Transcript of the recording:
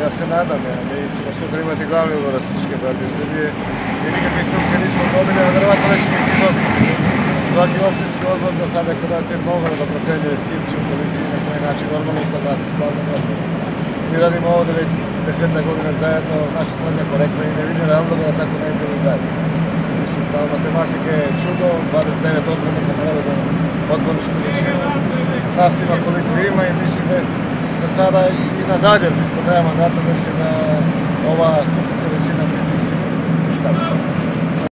ja se nadam, mi ćemo sutra imati glavni odbor Radničke partije Srbije i nikakve instrukcije nismo dobili, a verovatno neće biti dobili. Svaki opštinski odbor do sada kod nas je mogao da procenjuje s kim će u policiji na koji način normalno usaglasiti glavnog odbora. Mi radimo ovde već 10 godina zajedno, naša strana je korektna i ne vidim razloga da tako ne bilo dalje. Mislim, kao matematike je čudo, 29 odbornika treba da odborničku većinu. Nas ima koliko ima i mislim da sada i nadalje, mislim, do kraja mandata da će da ova skupštinska većina biti sigurno stavljena.